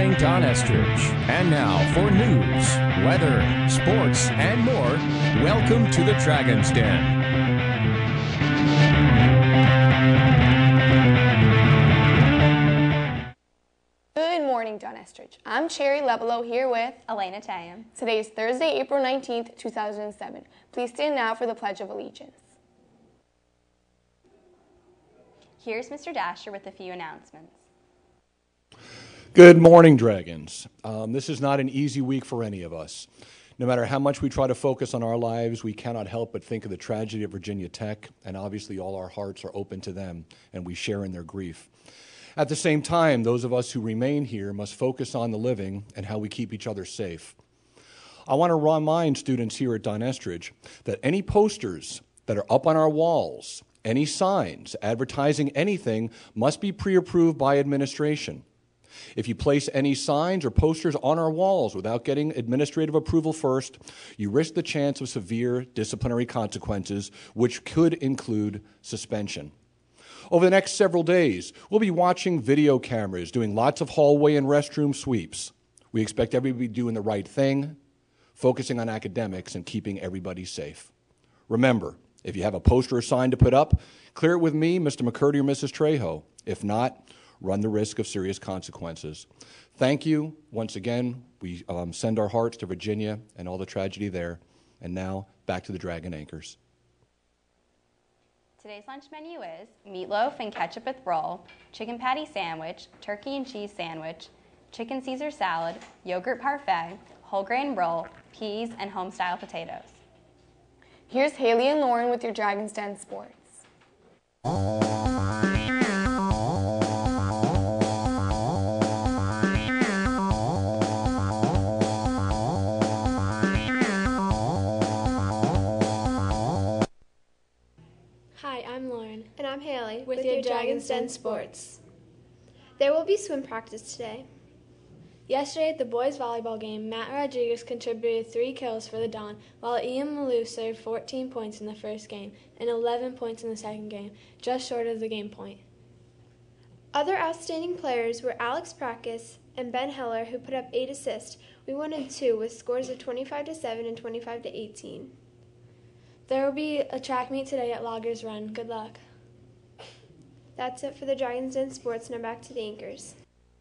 Morning Don Estridge. And now for news, weather, sports, and more, welcome to the Dragon's Den. Good morning, Don Estridge. I'm Cherry Lebelow here with Elena Tayam. Today is Thursday, April 19th, 2007. Please stand now for the Pledge of Allegiance. Here's Mr. Dasher with a few announcements. Good morning, Dragons. This is not an easy week for any of us. No matter how much we try to focus on our lives, we cannot help but think of the tragedy of Virginia Tech, and obviously all our hearts are open to them, and we share in their grief. At the same time, those of us who remain here must focus on the living and how we keep each other safe. I want to remind students here at Don Estridge that any posters that are up on our walls, any signs advertising anything, must be pre-approved by administration. If you place any signs or posters on our walls without getting administrative approval first, you risk the chance of severe disciplinary consequences, which could include suspension. Over the next several days, we'll be watching video cameras, doing lots of hallway and restroom sweeps. We expect everybody to be doing the right thing, focusing on academics, and keeping everybody safe. Remember, if you have a poster or sign to put up, clear it with me, Mr. McCurdy, or Mrs. Trejo. If not, run the risk of serious consequences. Thank you. Once again, we send our hearts to Virginia and all the tragedy there. And now, back to the Dragon Anchors. Today's lunch menu is meatloaf and ketchup with roll, chicken patty sandwich, turkey and cheese sandwich, chicken Caesar salad, yogurt parfait, whole grain roll, peas, and home-style potatoes. Here's Haley and Lauren with your Dragon's Den Sports. Hi, I'm Lauren. And I'm Haley with your Dragon's Den Sports. There will be swim practice today. Yesterday at the boys' volleyball game, Matt Rodriguez contributed 3 kills for the Dawn, while Ian Malou served 14 points in the first game and 11 points in the second game, just short of the game point. Other outstanding players were Alex Prakis and Ben Heller, who put up 8 assists. We won in 2 with scores of 25-7 and 25-18. There will be a track meet today at Loggers Run. Good luck. That's it for the Dragon's Den Sports. Now back to the anchors.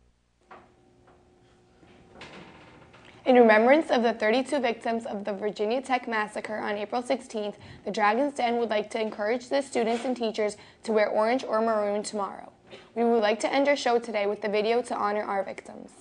In remembrance of the 32 victims of the Virginia Tech massacre on April 16th, the Dragon's Den would like to encourage the students and teachers to wear orange or maroon tomorrow. We would like to end our show today with the video to honor our victims.